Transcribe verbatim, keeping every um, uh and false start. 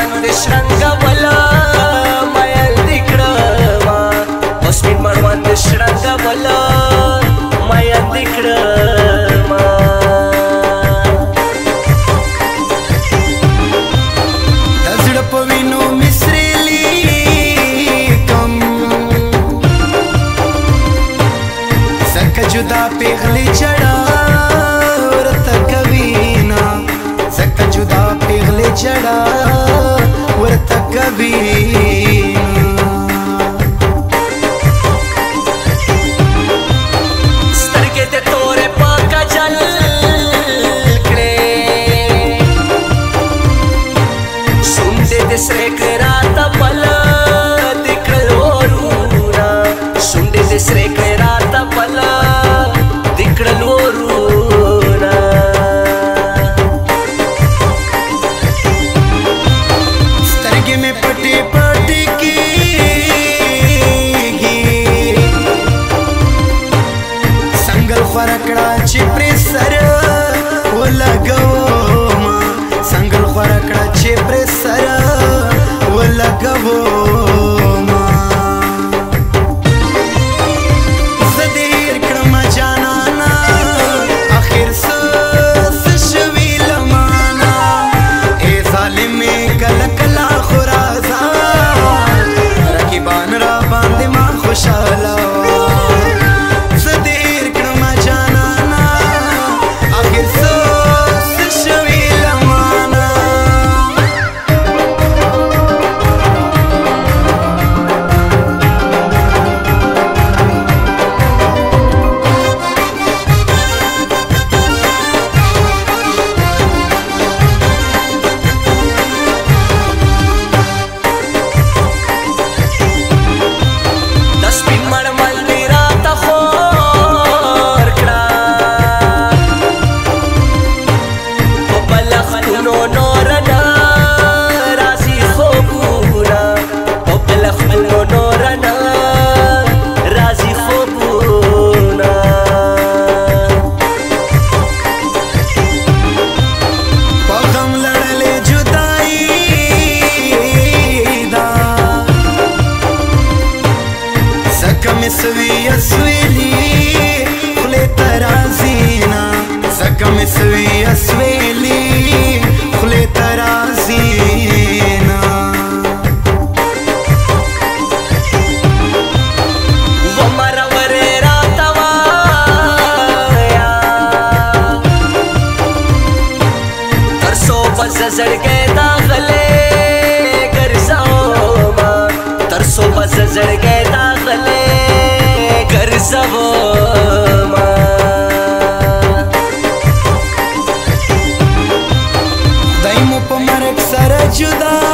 مړوند شرنګوله مین دې کړما او سپین مړوند شرنګوله مین دې کړما د زړه په وینو مې سرې لیکم ځکه جدا پیغلې جړه ورته کوینه ځکه جدا پیغلې جړه ورته کوینه سترګې دې تورې په کجل کړې شونډې دې سرې کړې راته بل دې کړل ورونه شونډې دې سرې کړې راته بل دې کړل ورونه سترګې مې پټې پټې کېږي څنګه خوره کړه چې پرې سر ولګومه څنګه خوره کړه چې پرې سر ولګومه زه دې هېر کړمه جانانه اخر څه څه شوي له مانه ای ظالمې کله کله خو راځه رقیبان را باندې ما خوشحاله زه دې هېر کړمه جانانه اخر څه څه شوي له مانه د سپین مړوند دې راته خور کړه په بلښتونو نور نه راځي خوبونه په بلښتونو نور نه راځي خوبونه په غم لړلې جدایي ده ځکه مې سوي اسویلي خولې ته راځي نه ځکه مې سوي اسویلي خولې ته راځي نه ومرورې راته وایه تر څو به زه زړګی داغلی ګرځومه تر څو به زه زړګی داغلی ګرځومه خدای مو په مرګ سره جدا